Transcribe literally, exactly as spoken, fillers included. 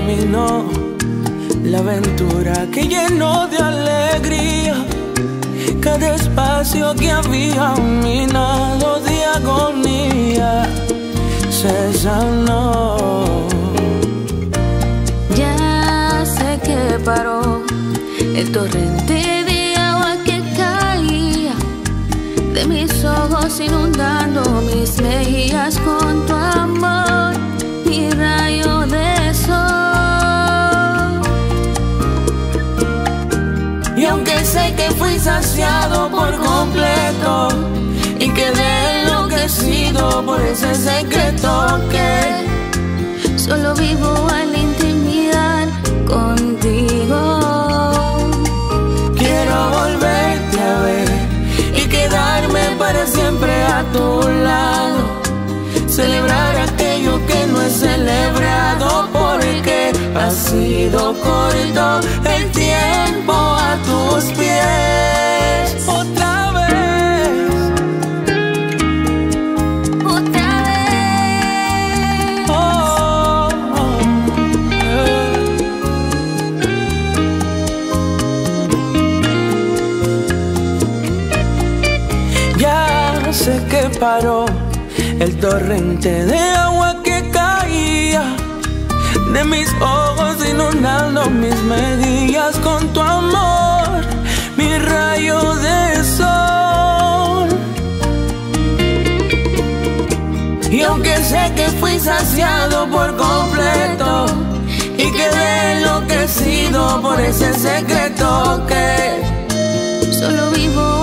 terminó la aventura que llenó de alegría cada espacio que había minado de agonía. Se sanó. Ya sé que paró el torrente de agua que caía de mis ojos, inundando mis mejillas con tu amor, mi rayo de sol. Y aunque sé que fui saciado por completo y quedé enloquecido por ese secreto que solo vivo en la intimidad contigo, quiero volverte a ver y quedarme para siempre a tu lado, celebrar aquello que no es celebrado, porque ha sido corto el tiempo a tus pies. Otra vez, otra vez. oh, oh, eh. Ya sé que paró el torrente de agua que caía de mis ojos, inundando mis mejillas con tu amor, mi rayo de sol. Y aunque sé que fui saciado por completo y quedé enloquecido por ese secreto que Solo vivo